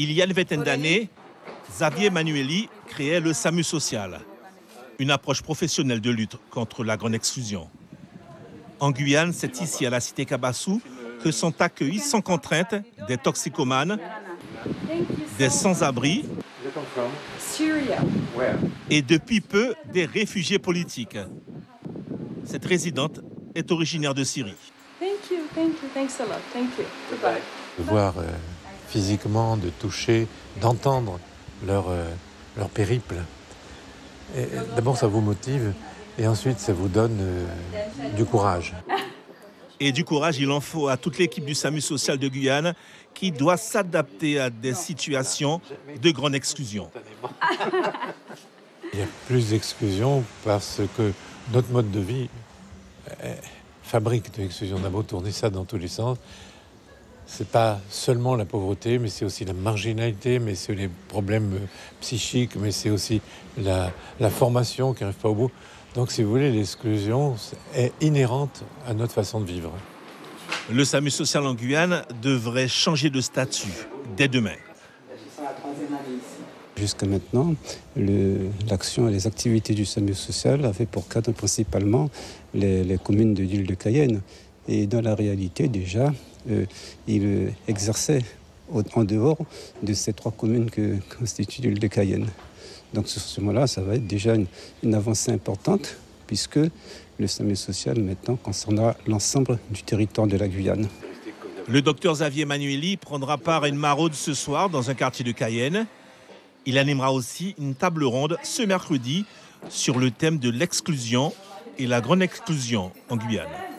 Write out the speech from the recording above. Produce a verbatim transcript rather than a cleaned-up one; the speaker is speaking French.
Il y a une vingtaine d'années, Xavier Emmanuelli créait le SAMU social, une approche professionnelle de lutte contre la grande exclusion. En Guyane, c'est ici, à la cité Kabassou, que sont accueillis sans contrainte des toxicomanes, des sans-abri et depuis peu des réfugiés politiques. Cette résidente est originaire de Syrie. De voir euh, physiquement, de toucher, d'entendre leur, euh, leur périple. Et, d'abord, ça vous motive et ensuite, ça vous donne euh, du courage. Et du courage, il en faut à toute l'équipe du SAMU social de Guyane qui doit s'adapter à des situations de grande exclusion. Il y a plus d'exclusion parce que notre mode de vie euh, fabrique de l'exclusion. On a beau tourner ça dans tous les sens. C'est pas seulement la pauvreté, mais c'est aussi la marginalité, mais c'est les problèmes psychiques, mais c'est aussi la, la formation qui n'arrive pas au bout. Donc, si vous voulez, l'exclusion est inhérente à notre façon de vivre. Le SAMU social en Guyane devrait changer de statut dès demain. Jusqu'à maintenant, le, l'action et les activités du SAMU social avaient pour cadre principalement les, les communes de l'île de Cayenne. Et dans la réalité, déjà, euh, il exerçait au, en dehors de ces trois communes que constitue l'île de Cayenne. Donc, sur ce moment-là, ça va être déjà une, une avancée importante, puisque le SAMU social, maintenant, concernera l'ensemble du territoire de la Guyane. Le docteur Xavier Emmanuelli prendra part à une maraude ce soir dans un quartier de Cayenne. Il animera aussi une table ronde ce mercredi sur le thème de l'exclusion et la grande exclusion en Guyane.